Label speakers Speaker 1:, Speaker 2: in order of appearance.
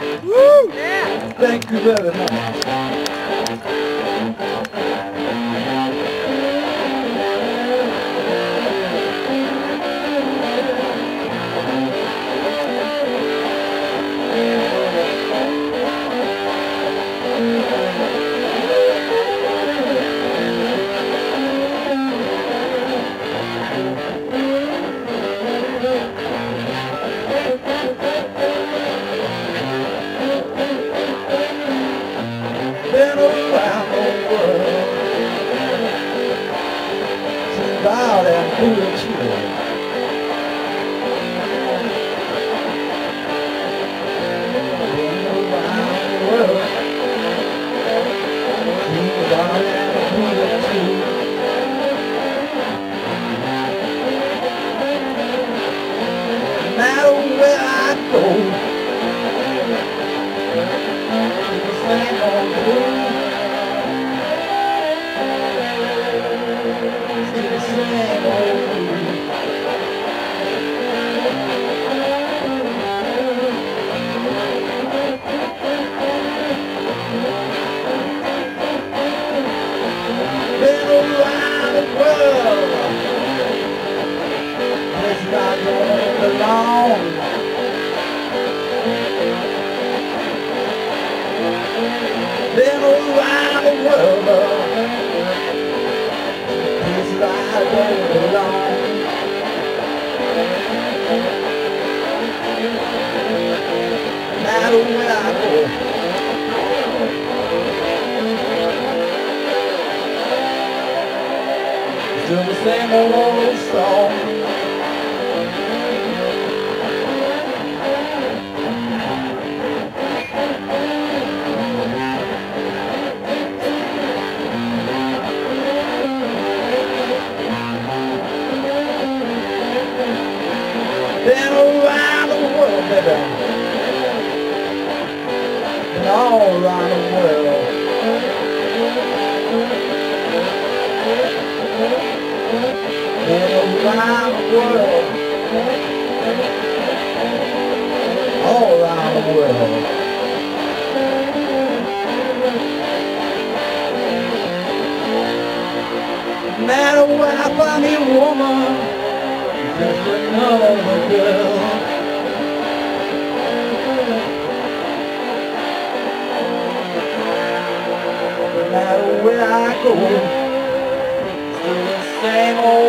Speaker 1: Woo! Yeah. Thank you very much. Been around the world, seen loud and foolish. Been around the world, seen loud and foolish. No matter where I go, the same old blues. Been around the world, places I don't belong. Been around the world, places I don't belong. No matter where I go, still the same old song. Been around the world, baby, been all around the world. Been around the world, all around the world. No matter when I find me a woman, just another girl. No matter where I go, still the same old